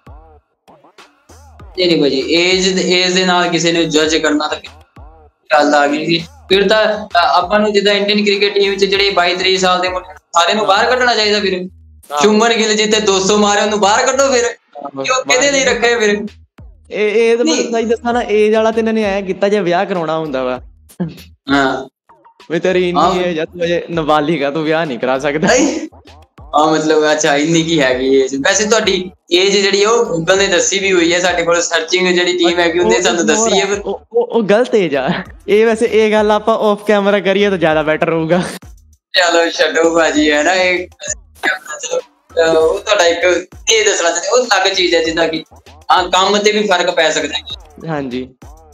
ਨਹੀਂ ਭਾਜੀ, ਏਜ ਦੇ ਨਾਲ ਕਿਸੇ ਨੂੰ ਜੱਜ ਕਰਨਾ ਤਾਂ ਗੱਲ ਆ ਗਈ। ਫਿਰ ਤਾਂ ਆਪਾਂ ਨੂੰ ਜਿੱਦਾਂ ਇੰਡੀਅਨ ਕ੍ਰਿਕਟ ਟੀਮ 'ਚ ਜਿਹੜੇ 22-23 ਸਾਲ ਦੇ ਮੁੰਡੇ ਸਾਰਿਆਂ ਨੂੰ ਬਾਹਰ ਕੱਢਣਾ ਚਾਹੀਦਾ। ਫਿਰ ਸ਼ੁਭਮਨ ਗਿੱਲ ਜਿੱਥੇ 200 ਮਾਰੇ ਉਹਨੂੰ ਬਾਹਰ ਕੱਢੋ, ਫਿਰ ਕਿਹਦੇ ਲਈ ਰੱਖੇ? ਫਿਰ ਇਹ ਤਾਂ ਸਹੀ ਦੱਸਾਂ ਨਾ, ਏਜ ਵਾਲਾ ਤੇ ਇਹਨਾਂ ਨੇ ਐ ਕੀਤਾ ਜੇ ਵਿਆਹ ਕਰਾਉਣਾ ਹੁੰਦਾ ਵਾ, ਵੀ ਤੇਰੀ ਇੰਨੀ ਏਜ ਆ, ਤੂੰ ਅਜੇ ਨਾਬਾਲਿਗ ਆ, ਤੂੰ ਵਿਆਹ ਨਹੀਂ ਕਰਾ ਸਕਦਾ। ਮਤਲਬ ਅੱਛਾ ਇੰਨੀ ਕੀ ਹੈਗੀ ਏਜ? ਵੈਸੇ ਤੁਹਾਡੀ ਏਜ ਜਿਹੜੀ ਉਹ ਗੂਗਲ ਨੇ ਦੱਸੀ ਵੀ ਹੋਈ ਹੈ, ਸਾਡੇ ਕੋਲ ਸਰਚਿੰਗ ਜਿਹੜੀ ਟੀਮ ਹੈਗੀ ਉਹਨੇ ਸਾਨੂੰ ਦੱਸੀ ਹੈ। ਉਹ ਗਲਤ ਏਜ ਆ ਇਹ। ਵੈਸੇ ਇਹ ਗੱਲ ਆਪਾਂ ਆਫ ਕੈਮਰਾ ਕਰੀਏ ਤਾਂ ਜ਼ਿਆਦਾ ਬੈਟਰ ਹੋਊਗਾ। ਚਲੋ ਛੱਡੋ ਭਾਜੀ, ਹੈ ਨਾ ਇਹ ਉਹ ਤੁਹਾਡਾ ਇੱਕ ਇਹ ਦੱਸਣਾ ਚਾਹੁੰਦੇ, ਉਹ ਅਲੱਗ ਚੀਜ਼ ਹੈ ਜਿੱਦਾਂ ਕਿ ਕੰਮ ਤੇ ਵੀ ਫਰਕ ਪੈ ਸਕਦਾ ਹੈ। ਹਾਂਜੀ,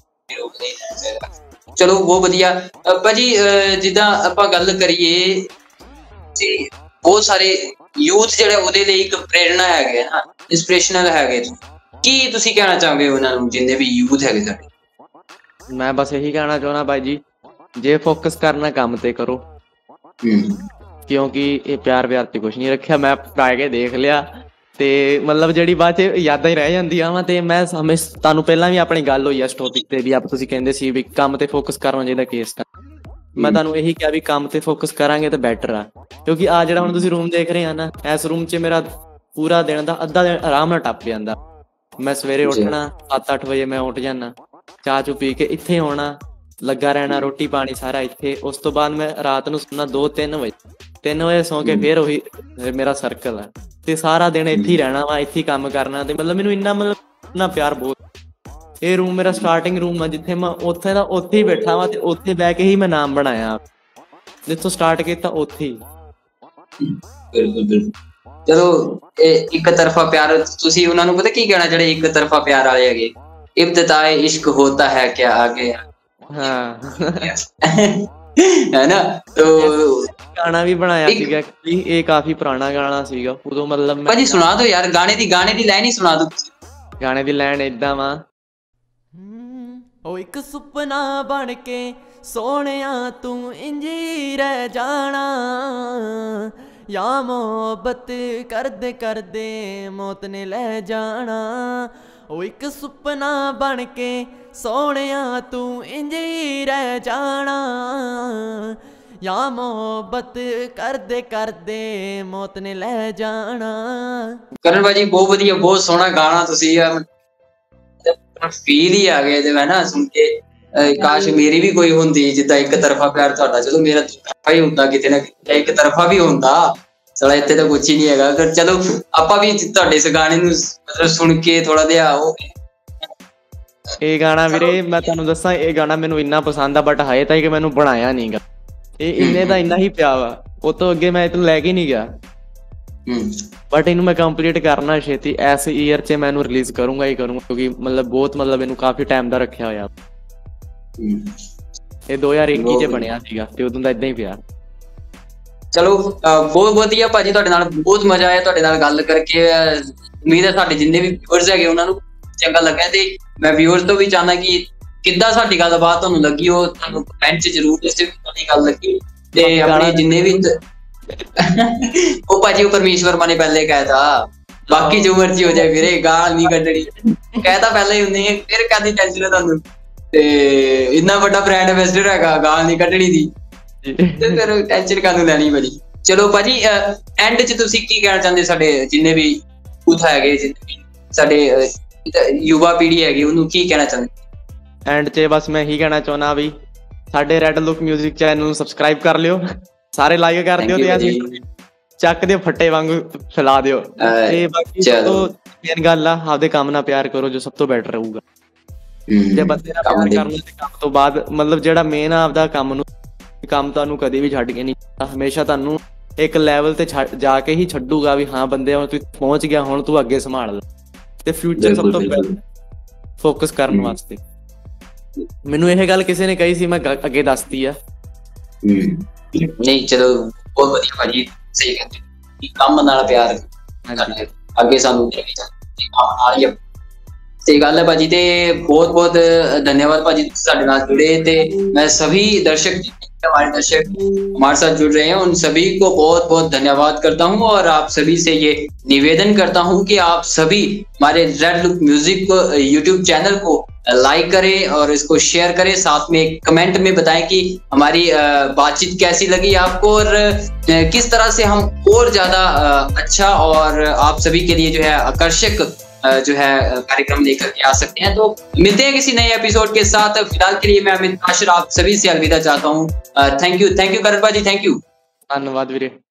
ਚਲੋ ਬਹੁਤ ਵਧੀਆ ਭਾਜੀ। ਜਿੱਦਾਂ ਆਪਾਂ ਗੱਲ ਕਰੀਏ, ਬਹੁਤ ਸਾਰੇ ਯੂਥ ਜਿਹੜਾ ਉਹਦੇ ਲਈ ਇੱਕ ਪ੍ਰੇਰਣਾ ਹੈਗੇ ਨਾ, ਇੰਸਪੀਰੇਸ਼ਨਲ ਹੈਗੇ, ਕੀ ਤੁਸੀਂ ਕਹਿਣਾ ਚਾਹੋਗੇ ਉਹਨਾਂ ਨੂੰ ਜਿੰਨੇ ਵੀ ਯੂਥ ਹੈਗੇ ਸਾਡੇ? ਮੈਂ ਬਸ ਇਹੀ ਕਹਿਣਾ ਚਾਹੁੰਦਾ ਭਾਈ ਜੀ, ਜੇ ਫੋਕਸ ਕਰਨਾ ਕੰਮ ਤੇ ਕਰੋ, ਕਿਉਂਕਿ ਇਹ ਪਿਆਰ ਤੇ ਕੁਛ ਨਹੀਂ ਰੱਖਿਆ। ਮੈਂ ਟਰਾਈ ਕੇ ਦੇਖ ਲਿਆ ਤੇ ਮਤਲਬ ਜਿਹੜੀ ਬਾਅਦ 'ਚ ਯਾਦਾਂ ਹੀ ਰਹਿ ਜਾਂਦੀਆਂ ਵਾ। ਤੇ ਮੈਂ ਤੁਹਾਨੂੰ ਪਹਿਲਾਂ ਵੀ ਆਪਣੀ ਗੱਲ ਹੋਈ ਇਸ ਟੋਪਿਕ ਤੇ ਵੀ ਤੁਸੀਂ ਕਹਿੰਦੇ ਸੀ ਵੀ ਕੰਮ ਤੇ ਫੋਕਸ ਕਰਨਾ ਚਾਹੀਦਾ ਕੇਸ ਦਾ। ਮੈਂ ਤੁਹਾਨੂੰ ਇਹੀ ਕਿਹਾ ਵੀ ਕੰਮ ਤੇ ਫੋਕਸ ਕਰਾਂਗੇ ਤਾਂ ਬੈਟਰ ਆ, ਕਿਉਂਕਿ ਆ ਜਿਹੜਾ ਹੁਣ ਤੁਸੀਂ ਰੂਮ ਦੇਖ ਰਹੇ ਆ ਨਾ, ਇਸ ਰੂਮ 'ਚ ਮੇਰਾ ਪੂਰਾ ਦਿਨ ਦਾ ਅੱਧਾ ਦਿਨ ਆਰਾਮ ਨਾਲ ਟੱਪ ਜਾਂਦਾ। ਮੈਂ ਸਵੇਰੇ ਉੱਠਣਾ 7-8 ਵਜੇ, ਮੈਂ ਉੱਠ ਜਾਣਾ, ਚਾਹ ਚੂ ਪੀ ਕੇ ਇੱਥੇ ਆਉਣਾ, ਲੱਗਾ ਰਹਿਣਾ, ਰੋਟੀ ਪਾਣੀ ਸਾਰਾ ਇੱਥੇ। ਉਸ ਤੋਂ ਬਾਅਦ ਮੈਂ ਰਾਤ ਨੂੰ ਸੌਣਾ 2-3 ਵਜੇ, 3 ਵਜੇ ਸੌਂ ਕੇ ਫਿਰ ਉਹੀ ਮੇਰਾ ਸਰਕਲ ਆ, ਤੇ ਸਾਰਾ ਦਿਨ ਇੱਥੇ ਹੀ ਰਹਿਣਾ ਵਾ, ਇੱਥੇ ਹੀ ਕੰਮ ਕਰਨਾ। ਤੇ ਮਤਲਬ ਮੈਨੂੰ ਇੰਨਾ ਪਿਆਰ ਬਹੁਤ ਇਹ ਰੂਮ ਮੇਰਾ ਸਟਾਰਟਿੰਗ ਰੂਮ ਆ, ਜਿੱਥੇ ਮੈਂ ਉੱਥੇ ਦਾ ਉੱਥੇ ਹੀ ਬੈਠਾ ਵਾਂ ਤੇ ਉੱਥੇ ਬਹਿ ਕੇ ਹੀ ਮੈਂ ਨਾਮ ਬਣਾਇਆ, ਜਿੱਥੋਂ ਸਟਾਰਟ ਕੀਤਾ ਉੱਥੇ ਹੀ। ਬਿਲਕੁਲ ਬਿਲਕੁਲ। ਚਲੋ ਇੱਕ ਤਰਫਾ ਪਿਆਰ, ਤੁਸੀਂ ਉਹਨਾਂ ਨੂੰ ਪਤਾ ਕੀ ਕਹਿਣਾ ਜਿਹੜੇ ਇੱਕ ਤਰਫਾ ਪਿਆਰ ਵਾਲੇ ਹੈਗੇ, इब्तिदाए इश्क होता है क्या आगे। हाँ है ना। तो गाना भी बनाया ਸੀਗਾ, ਇਹ ਕਾਫੀ ਪੁਰਾਣਾ ਗਾਣਾ ਸੀਗਾ ਉਦੋਂ, ਮਤਲਬ ਭਾਜੀ ਸੁਣਾ ਦਿਓ ਯਾਰ ਗਾਣੇ ਦੀ ਲਾਈਨ ਹੀ ਸੁਣਾ ਦਿਓ। ਗਾਣੇ ਦੀ ਲਾਈਨ ਏਦਾਂ ਵਾ, ਉਹ ਇੱਕ ਸੁਪਨਾ ਬਣ ਕੇ ਸੋਹਣਿਆ ਤੂੰ ਇੰਜੀ ਰਹਿ ਜਾਣਾ, ਯਾ ਮੁਹੱਬਤ ਕਰਦੇ ਕਰਦੇ ਮੌਤ ਨੇ ਲੈ ਜਾਣਾ। ਉਹ ਇੱਕ ਸੁਪਨਾ ਬਣ ਕੇ ਸੋਹਣਿਆ ਤੂੰ ਇੰਜ ਹੀ ਰਹਿ ਜਾਣਾ, ਯਾ ਮੁਹੱਬਤ ਕਰਦੇ ਕਰਦੇ ਮੌਤ ਨੇ ਲੈ ਜਾਣਾ। ਕਰਨ ਭਾਜੀ ਬਹੁਤ ਵਧੀਆ, ਬਹੁਤ ਸੋਹਣਾ ਗਾਣਾ ਤੁਸੀਂ ਯਾਰ, ਫੀਲ ਹੀ ਆ ਗਿਆ ਇਹਦੇ ਵਿੱਚ ਨਾ ਸੁਣ ਕੇ। ਕਾਸ਼ ਮੇਰੀ ਵੀ ਕੋਈ ਹੁੰਦੀ ਜਿੱਦਾਂ ਇੱਕ ਤਰਫਾ ਪਿਆਰ ਤੁਹਾਡਾ, ਚਲੋ ਮੇਰਾ ਤਰਫਾ ਹੀ ਹੁੰਦਾ ਕਿਤੇ ਨਾ ਕਿਤੇ, ਇੱਕ ਤਰਫਾ ਵੀ ਹੁੰਦਾ ਸਾਲਾ, ਇੱਥੇ ਤਾਂ ਕੁਛ ਹੀ ਨਹੀਂ ਹੈਗਾ। ਪਰ ਚਲੋ ਆਪਾਂ ਵੀ ਤੁਹਾਡੇ ਇਸ ਗਾਣੇ ਨੂੰ ਮਤਲਬ ਸੁਣ ਕੇ ਥੋੜਾ ਜਿਹਾ ਉਹ। ਇਹ ਗਾਣਾ ਵੀਰੇ ਮੈਂ ਤੁਹਾਨੂੰ ਦੱਸਾਂ, ਇਹ ਗਾਣਾ ਮੈਨੂੰ ਇੰਨਾ ਪਸੰਦ ਆ, ਬਟ ਹਾਏ ਤਾਈਂ ਕਿ ਮੈਨੂੰ ਬਣਾਇਆ ਨੀ ਗਾ। ਇਹ ਇੰਨੇ ਦਾ ਇੰਨਾ ਹੀ ਪਿਆ ਵਾ, ਉਹ ਤੋਂ ਅੱਗੇ ਮੈਂ ਇਹਨੂੰ ਲੈ ਕੇ ਨਹੀਂ ਗਿਆ, ਬਟ ਇਹਨੂੰ ਮੈਂ ਕੰਪਲੀਟ ਕਰਨਾ ਛੇਤੀ, ਇਸ ਈਅਰ 'ਚ ਮੈਂ ਇਹਨੂੰ ਰਿਲੀਜ਼ ਕਰੂੰਗਾ ਹੀ ਕਰੂੰਗਾ, ਕਿਉਂਕਿ ਮਤਲਬ ਇਹਨੂੰ ਕਾਫੀ ਟਾਈਮ ਦਾ ਰੱਖਿਆ ਹੋਇਆ। ਇਹ 2021 'ਚ ਬਣਿਆ ਸੀਗਾ ਤੇ ਉਦੋਂ ਦਾ ਏਦਾਂ ਹੀ ਪਿਆ। ਚਲੋ ਬਹੁਤ ਵਧੀਆ ਭਾਜੀ, ਤੁਹਾਡੇ ਨਾਲ ਬਹੁਤ ਮਜ਼ਾ ਆਇਆ ਤੁਹਾਡੇ ਨਾਲ ਗੱਲ ਕਰਕੇ। ਉਮੀਦ ਹੈ ਸਾਡੇ ਜਿੰਨੇ ਵੀ ਵਿਊਅਰਸ ਹੈਗੇ ਉਹਨਾਂ ਨੂੰ ਚੰਗਾ ਲੱਗਾ, ਤੇ ਮੈਂ ਵਿਊਅਰਸ ਤੋਂ ਵੀ ਚਾਹੁੰਦਾ ਕਿ ਕਿੱਦਾਂ ਸਾਡੀ ਗੱਲਬਾਤ ਤੁਹਾਨੂੰ ਲੱਗੀ, ਉਹ ਤੁਹਾਨੂੰ ਕਮੈਂਟ 'ਚ ਜ਼ਰੂਰ ਦੱਸਿਓ ਤੁਹਾਡੀ ਗੱਲ ਲੱਗੀ। ਤੇ ਆਪਣੇ ਜਿੰਨੇ ਵੀ ਉਹ ਭਾਜੀ ਉਹ ਪਰਮੇਸ਼ਵਰ ਮਾਨੇ ਪਹਿਲੇ ਕਹਿਤਾ, ਬਾਕੀ ਜੋ ਮਰਜ਼ੀ ਹੋ ਜਾਏ ਵੀਰੇ ਗਾਲ ਨਹੀਂ ਕੱਢਣੀ, ਕਹਿਤਾ ਪਹਿਲਾਂ ਹੀ ਹੁੰਦੀ ਹੈ, ਫਿਰ ਕਾਹਦੀ ਟੈਨਸ਼ਨ ਹੈ ਤੁਹਾਨੂੰ। ਤੇ ਇੰਨਾ ਵੱਡਾ ਬ੍ਰਾਂਡ ਐਂਬੈਸਡਰ ਹੈਗਾ, ਗਾਲ ਨਹੀਂ ਕੱਢਣੀ ਦੀ, ਤੇ ਫਿਰ ਟੈਨਸ਼ਨ ਕਾਹਨੂੰ ਲੈਣੀ ਭਾਜੀ। ਚਲੋ ਭਾਜੀ ਐਂਡ 'ਚ ਤੁਸੀਂ ਕੀ ਕਹਿਣਾ ਚਾਹੁੰਦੇ ਸਾਡੇ ਜਿੰਨੇ ਵੀ ਯੂਥ ਹੈਗੇ, ਜਿੰਨੇ ਵੀ ਸਾਡੇ ਯੁਵਾ ਪੀੜ੍ਹੀ ਹੈਗੀ, ਉਹਨੂੰ ਕੀ ਕਹਿਣਾ ਚਾਹੁੰਦੇ? ਐਂਡ 'ਚ ਬਸ ਮੈਂ ਇਹੀ ਕਹਿਣਾ ਚਾਹੁੰਦਾ ਵੀ ਸਾਡੇ ਰੈਡ ਲੁੱਕ ਮਿਊਜ਼ਿਕ ਚੈਨਲ ਨੂੰ ਸਬਸਕ੍ਰਾਈਬ ਕਰ ਲਿਓ, ਸਾਰੇ ਲਾਈਕ ਕਰ ਦਿਓ ਤੇ ਚੱਕ ਦਿਓ ਫੱਟੇ ਵਾਂਗੂ ਫੈਲਾ ਦਿਓ। ਤੇ ਬਾਕੀ ਸਭ ਤੋਂ ਮੇਨ ਗੱਲ ਆ, ਆਪਦੇ ਕੰਮ ਨਾਲ ਪਿਆਰ ਕਰੋ, ਜੋ ਸਭ ਤੋਂ ਬੈਟਰ ਰਹੂਗਾ। ਜੇ ਬੰਦੇ ਨਾਲ ਪਿਆਰ ਕਰਨਾ ਤੇ ਕੰਮ ਤੋਂ ਬਾਅਦ ਮਤਲਬ ਜਿਹੜਾ ਮੇਨ ਆ ਆਪਦਾ ਕੰਮ ਤੁਹਾਨੂੰ ਕਦੇ ਵੀ ਛੱਡ ਕੇ ਨਹੀਂ, ਹਮੇਸ਼ਾ ਤੁਹਾਨੂੰ ਇੱਕ ਲੈਵਲ ਤੇ ਜਾ ਕੇ ਹੀ ਛੱਡੂਗਾ ਵੀ ਹਾਂ ਬੰਦੇ ਹੁਣ ਤੂੰ ਪਹੁੰਚ ਗਿਆ, ਹੁਣ ਤੂੰ ਅੱਗੇ ਸੰਭਾਲ ਲੈ। ਤੇ ਫਿਊਚਰ ਸਭ ਤੋਂ ਪਹਿਲਾਂ ਫੋਕਸ ਕਰਨ ਵਾਸਤੇ ਮੈਨੂੰ ਇਹ ਗੱਲ ਕਿਸੇ ਨੇ ਕਹੀ ਸੀ, ਮੈਂ ਅੱਗੇ ਦੱਸਦੀ ਆ। ਨਹੀਂ ਚਲੋ ਬਹੁਤ ਵਧੀਆ ਭਾਜੀ, ਸਹੀ ਕਹਿੰਦੇ, ਕੰਮ ਨਾਲ ਪਿਆਰ ਅੱਗੇ ਸਾਨੂੰ ਕੰਮ ਨਾਲ ਹੀ ਸਹੀ ਗੱਲ है भाजी। ਤੇ बहुत बहुत धन्यवाद भाजी ਸਾਡੇ ਨਾਲ जुड़े, ਤੇ मैं सभी दर्शक हमारे साथ जुड़ रहे हैं उन सभी को बहुत बहुत धन्यवाद करता हूं, और आप सभी से ये निवेदन करता हूं कि आप सभी हमारे रेड लुक म्यूजिक को यूट्यूब चैनल को लाइक करें और इसको शेयर करें, साथ में कमेंट में बताएं कि हमारी बातचीत कैसी लगी आपको, और किस तरह से हम और ज्यादा अच्छा और आप सभी के लिए जो है आकर्षक जो है कार्यक्रम लेकर के आ सकते हैं। तो मिलते हैं किसी नए एपिसोड के साथ, फिलहाल के लिए मैं अमित आशर आप सभी से अलविदा चाहता हूँ। थैंक यू करण भाजी, थैंक यू, धन्यवाद वीरे।